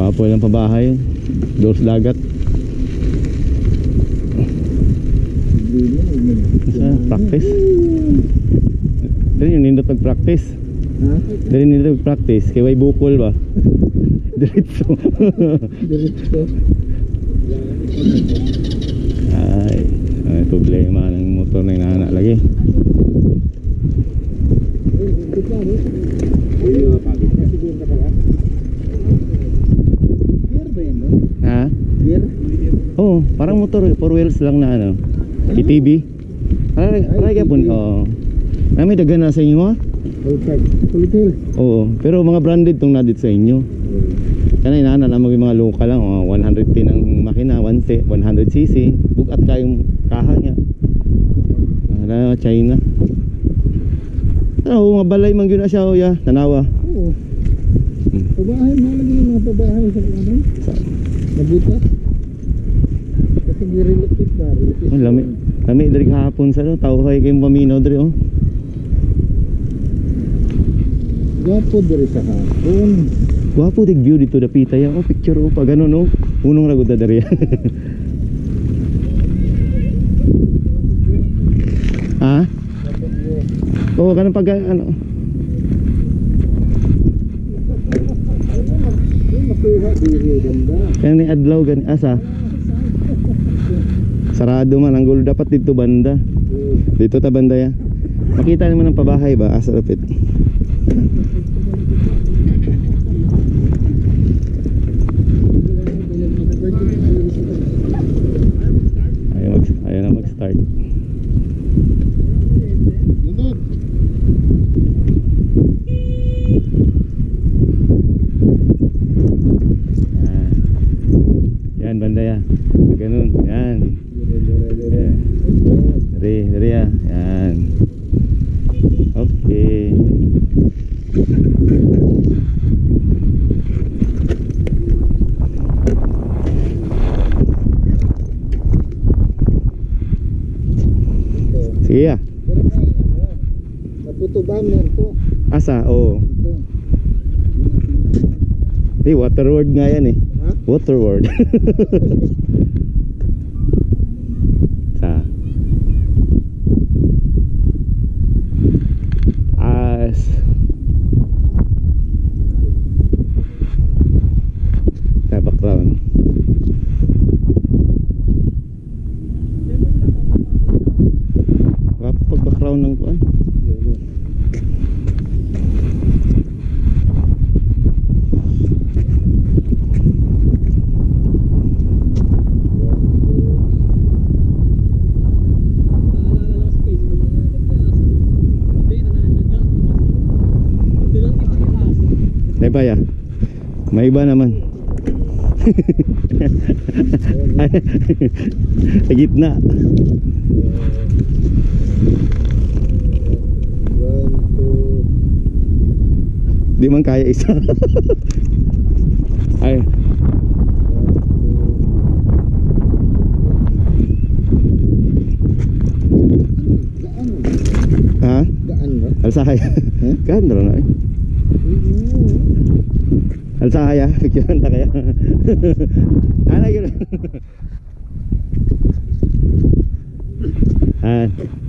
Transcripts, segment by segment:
Gwapo lang pabahay. Doors dagat. Practice. Dali yung nindot nag-practice. Dali nindot nag-practice. Kaya may bukol ba? Diretso. Diretso. Ay problema ng motor na inaanak lagi. Ha? Gear? Oh, parang motor 4 wheels lang na ano. ETB. Aray ka po. Oh. May dagan na sa inyo ha? Oo, pero mga branded tong nadit sa inyo. Kana inana na mga local lang, 110 ang makina, 100cc, bugat kayong kaha niya. Ana China. Mga balay man gyud na siya ya, tanawa. Oo. Pabahay mo lagi mga pabahay sa ano? Nabutas. Kasi relocate ba? Lami dari hapon sa tao kay kayong paminaw dari oh. Gwapo dari sa hapon. Gwapo dig view dito dapita ya. Oh picture oh pa ganun oh. Unong ragod na dari. Ha? Oh kanang pag ano. Kaya ni adlaw gani asa. Sarado man ang gulo dapat dito banda. Dito ta banda ya. Makita naman ang pabahay ba asa rapid. Ayaw na mag-start. Yan banda ya. Ganun. Yan. Dari ya. Yan. Okay. Sige ya. Naputo banner po. Asa? Oo. Di Waterworld nga yan eh. Ha? Waterworld. Sa background. Pag background ng kuan. Diba ya? May iba naman. Sa gitna. Di man kaya isa. Ay. Ha? Gaan ba? Alsakay. Gaan daw na eh. Alsakay ah. Picturean ta kaya. Ano yun? Han.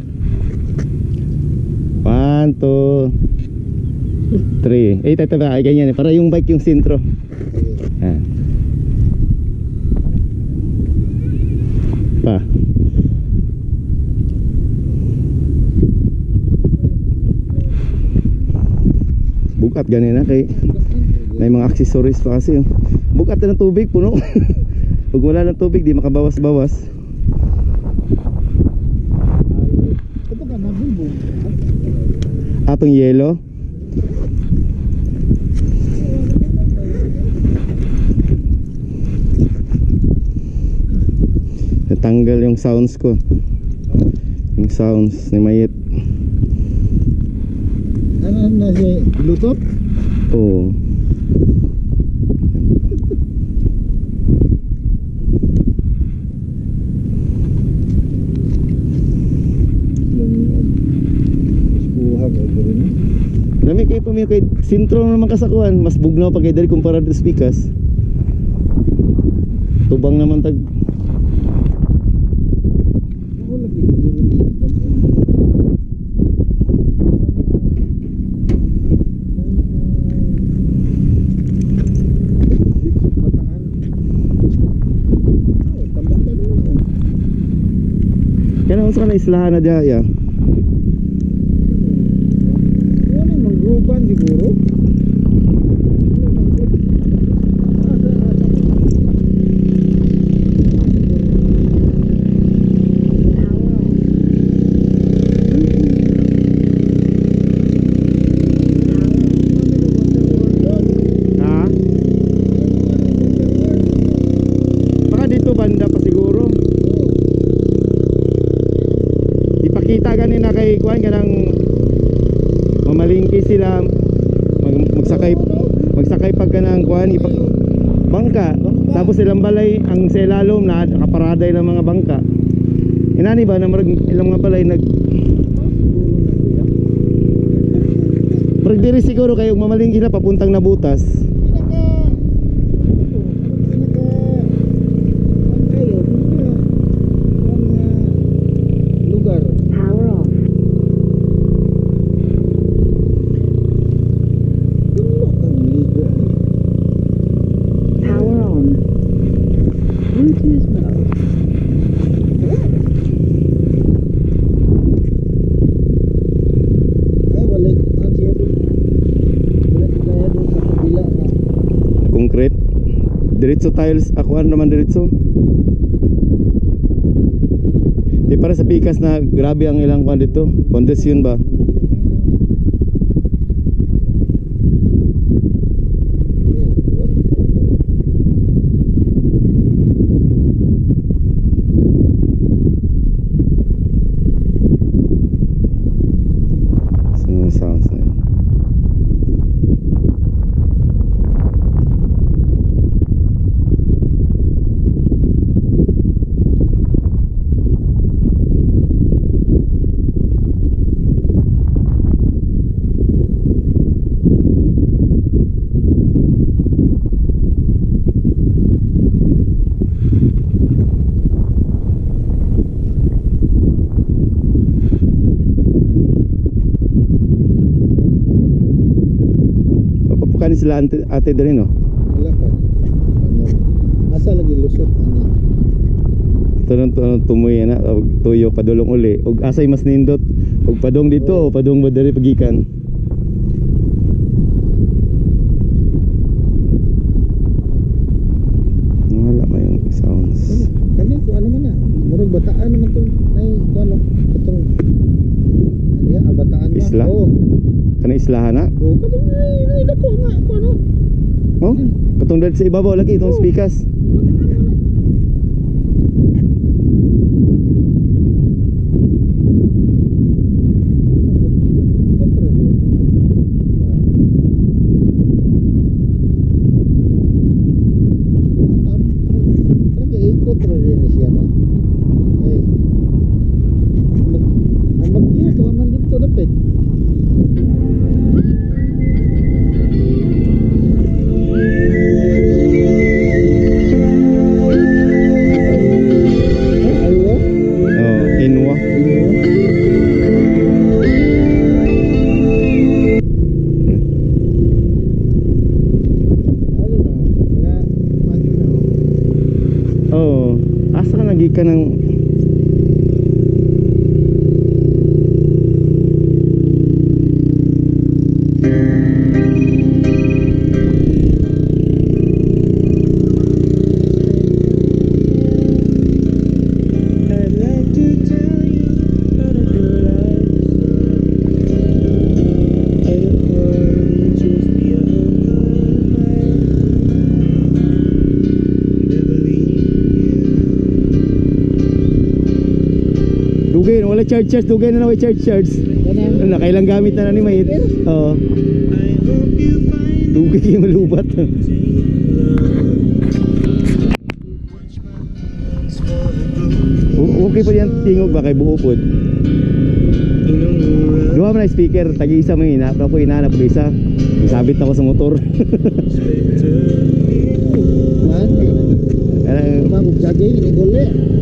1, 2, 3. Eh, tata ay ganyan eh. Para yung bike yung sentro. Yan. Pa. Bukat ganyan na kay may mga accessories pa kasi. Bukat na ng tubig puno. Pag wala ng tubig di makabawas-bawas. Ito ka nabulbog. Atong yelo. Natanggal yung sounds ko. Yung sounds ni Mayet. Ano na si Bluetooth? Oo. Lami kayo pa kay sintro naman kasakuan. Mas bugnaw pa kay dari kumpara sa speakers. Tubang naman tag. Ako lagi liligam. Bataan. Oh, tambak ka rin. Kaya naman sa kanang islahan na dyan ya. Ano manggroban siguro? Ha? Baka dito banda pa siguro. Ipakita ganina kay kuan kanang mamalingki sila magsakay pag kanang kuan bangka. Tapos silang balay ang selalom na nakaparaday ng mga bangka. Inani ba na ilang mga balay nag diri siguro kayo mamalingki na papuntang Nabutas. Lugar. Power off. Power on. Bluetooth mode. Ay, walay kumaan siya doon. Walay kaya doon sa kabila na. Concrete. Diretso tiles akuan naman diretso. Di para sa pikas na grabe ang ilang kuan dito. Pondasyon ba? Sino sounds na yun? Papapukanin sila ate dali no? Wala pa. Ano? Asa lagi lusot ano? Ito nang tumoy na tuyo padulong uli. Og asay mas nindot. Og padong dito o padong ba diri pagikan. Wala may yung sounds. Kani ko ano man na. Murag bataan naman to. Ay, ko ano? Katong ano ya, bataan man. Isla? Oo. Kana islahan na? Oo, katong ay dako nga ko ano? Oh, katong dali sa ibabaw lagi itong speakers. Oh, Inwa. Oh, asa ka nagika ng dugay, wala charge, dugay na na may charge. Nakailang gamit na ni Mayit. Oo. Dugay kayo malubat. Okay pa yan tingog ba kay buupod. Duha man na speaker, tagi-isa mo ina, pero ako inaanap ko isa. Sabit ako sa motor. saging ini golek.